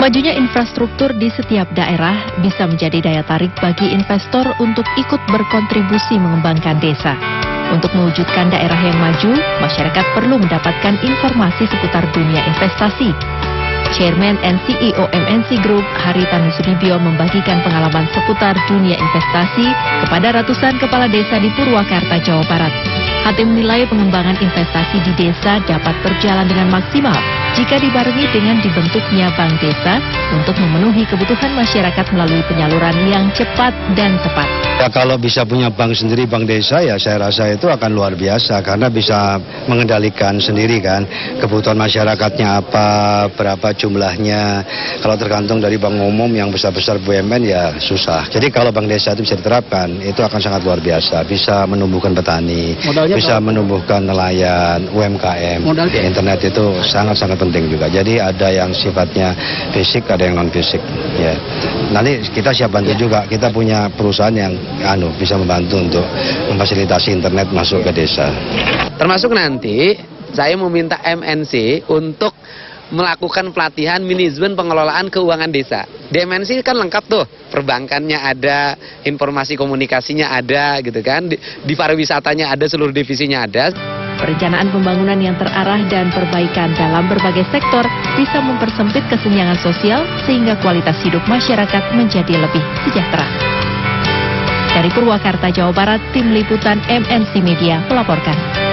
Majunya infrastruktur di setiap daerah bisa menjadi daya tarik bagi investor untuk ikut berkontribusi mengembangkan desa. Untuk mewujudkan daerah yang maju, masyarakat perlu mendapatkan informasi seputar dunia investasi. Chairman and CEO MNC Group, Haritanu Sudibyo, membagikan pengalaman seputar dunia investasi kepada ratusan kepala desa di Purwakarta, Jawa Barat. Hatim menilai pengembangan investasi di desa dapat berjalan dengan maksimal jika dibarengi dengan dibentuknya bank desa untuk memenuhi kebutuhan masyarakat melalui penyaluran yang cepat dan tepat. Ya, kalau bisa punya bank sendiri, bank desa, ya saya rasa itu akan luar biasa karena bisa mengendalikan sendiri kan kebutuhan masyarakatnya apa, berapa jumlahnya. Kalau tergantung dari bank umum yang besar-besar BUMN ya susah. Jadi kalau bank desa itu bisa diterapkan, itu akan sangat luar biasa. Bisa menumbuhkan petani, bisa menumbuhkan nelayan, UMKM. Di internet itu sangat-sangat penting juga. Jadi ada yang sifatnya fisik, ada yang non fisik. Ya. Nanti kita siap bantu juga. Kita punya perusahaan yang bisa membantu untuk memfasilitasi internet masuk ke desa. Termasuk nanti saya meminta MNC untuk melakukan pelatihan manajemen pengelolaan keuangan desa. Di MNC kan lengkap tuh, perbankannya ada, informasi komunikasinya ada gitu kan, di pariwisatanya ada, seluruh divisinya ada. Perencanaan pembangunan yang terarah dan perbaikan dalam berbagai sektor bisa mempersempit kesenjangan sosial sehingga kualitas hidup masyarakat menjadi lebih sejahtera. Dari Purwakarta, Jawa Barat, Tim Liputan MNC Media melaporkan.